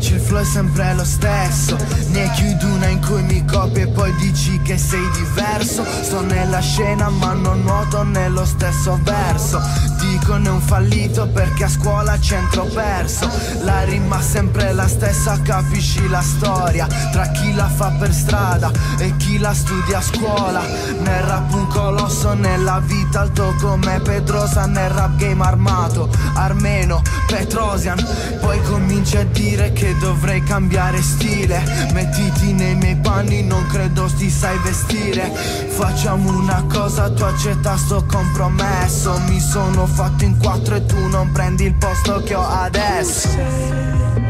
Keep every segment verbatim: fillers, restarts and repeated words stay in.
dici il flow è sempre lo stesso, ne chiudi una in cui mi copi e poi dici che sei diverso. Sto nella scena ma non nuoto nello stesso verso. Dicono è un fallito perché a scuola c'entro perso. La rima sempre la stessa, capisci la storia tra chi la fa per strada e chi la studia a scuola. Nel rap un colosso, nella vita alto come Pedrosa. Nel rap game armato, Armeno, Petrosian. Poi cominci a dire che dovrei cambiare stile. Mettiti nei miei panni, non credo ti sai vestire. Facciamo una cosa, tu accetta sto compromesso. Mi sono fatto in quattro e tu non prendi il posto che ho adesso.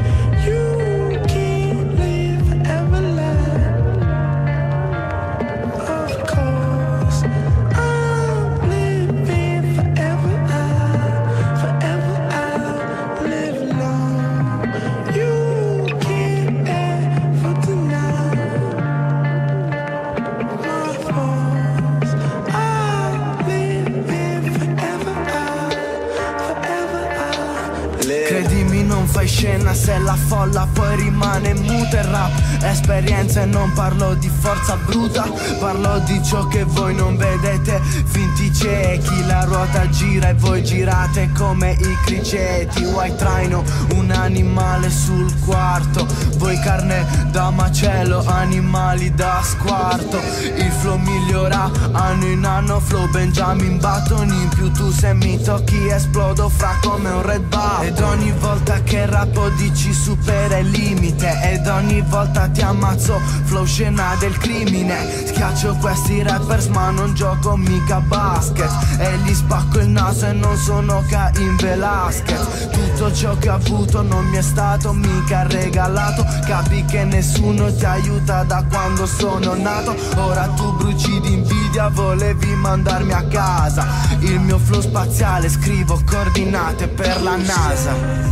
Credimi non fai scena se la folla poi rimane muta. Il rap è esperienza e non parlo di forza bruta. Parlo di ciò che voi non vedete, finti ciechi. La ruota gira e voi girate come i criceti. White traino, un animale sul quarto. Voi carne da macello, animali da squarto. Il flow migliora anno in anno, flow Benjamin Button. In più tu se mi tocchi esplodo fra come un red bar. Ed ogni volta che rappo dici supera il limite. Ed ogni volta ti ammazzo, flow scena del crimine. Schiaccio questi rappers ma non gioco mica basket. E gli spacco il naso e non sono Cain Velasquez. Tutto ciò che ho avuto non mi è stato mica regalato. Capi che nessuno ti aiuta da quando sono nato. Ora tu bruci di invidia, volevi mandarmi a casa. Il mio flow spaziale, scrivo coordinate per la NASA.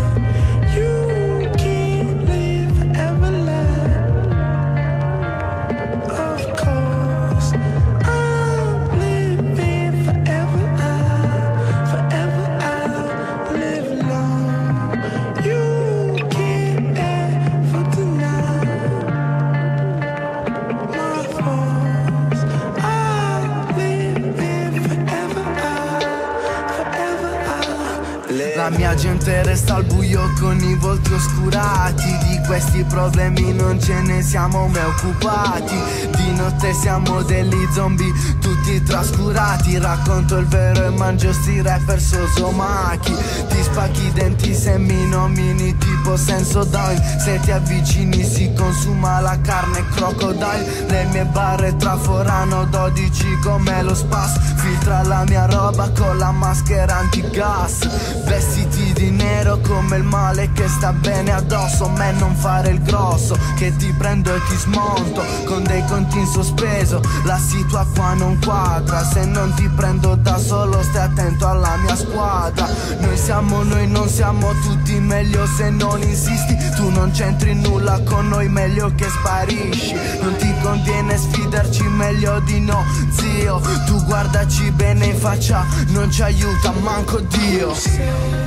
La mia gente resta al buio con i volti oscurati. Di questi problemi non ce ne siamo mai occupati. Di notte siamo degli zombie tutti trascurati. Racconto il vero e mangio sti rapper sosomachi. Ti spacchi i denti se mi nomini tipo Sensodyne. Se ti avvicini si consuma la carne crocodile. Le mie barre traforano dodici come lo spas. Filtra la mia roba con la maschera antigas. Vestiti di nero come il male che sta bene addosso. Me non fare il grosso che ti prendo e ti smonto con dei conti in sospeso. La situa qua non quadra. Se non ti prendo da solo stai attento alla mia squadra. Noi siamo noi, non siamo tutti. Meglio se non insisti. Tu non c'entri nulla con noi, meglio che sparisci. Non ti conviene sfidarci, meglio di no zio. Tu guardaci bene in faccia, non ci aiuta manco Dio.